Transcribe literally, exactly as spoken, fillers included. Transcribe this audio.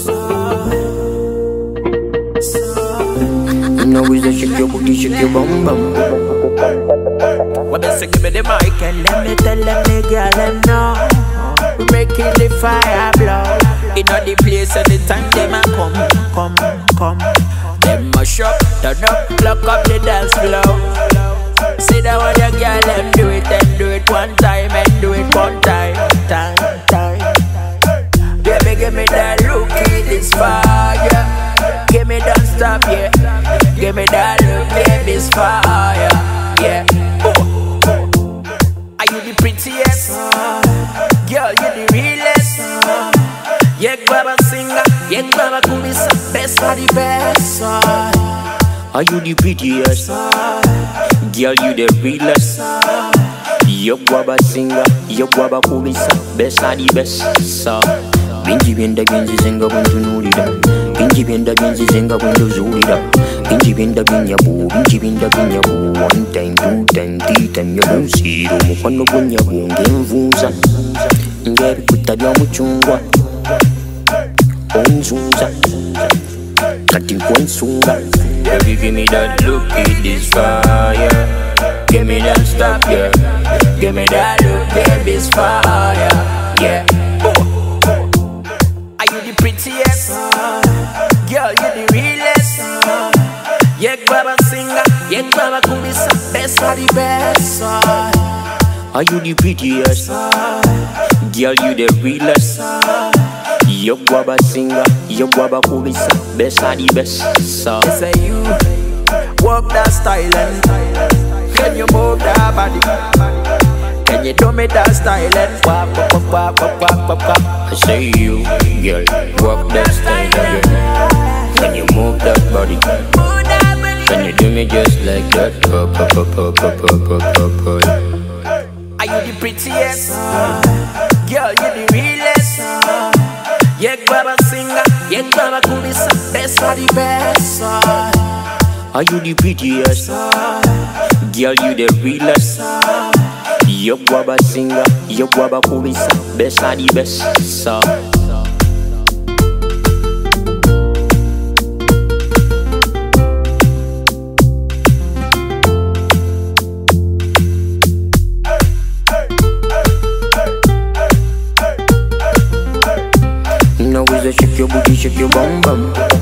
Now is a shake your booty, shake your bum bum. Well, best give me the mic and let me tell them, me girl, them know. We making the fire blow. In all the place at the time, them a come, come, come. Them mash up, turn up, lock up the dance floor. See that what your girl, them do it, and do it one time, and do it one time, time, time. Baby, give me that look, it is fire. Give me don't stop, yeah. Give me that look, baby's fire, yeah. Oh. Are you the prettiest? Girl, you the realest. Yeah, Baba singer, yeah, Baba kumisa, best for the best. Are you the prettiest? Girl, you the realest. Yeah, Baba singer, yeah, Baba kumisa, best for the best. Binji benda binji zenga buntu nurida. Binji benda binji zenga buntu zurida. Binji benda binya bu, binji benda binya bu. One time, two time, three time, you don't see it. Mukwano bunya bunge mvunza. Ngeri kutabya muchungwa. Onzunza. Kati kwensunga. Baby, give me that look, it is fire. Give me that stop, yeah. Give me that look, baby's fire, yeah. Are you the prettiest? Girl, you the realest. Yeah, Baba singer, yeah, Baba kumisa, best for the best. Are you the prettiest? Girl, you the realest. Yeah, Baba singer, yeah, Baba kumisa, best for the best. They say you walk that style and can you move that body? Can you do me that style and wap wap wap wap wap wap wap? I say you, girl, walk that style again. Can you move that body? Can you do me just like that? Pop, pop, pop, pop, pop, pop, pop, pop. Are you the prettiest? Girl, you the realest. Yeah, Baba singer, yeah, Baba kumisa, best for the best. Are you the prettiest? Girl, you the realest. Yeah, Baba singer, yeah, Baba kumisa, best for the best. Now is a shake your booty, shake your bum bum.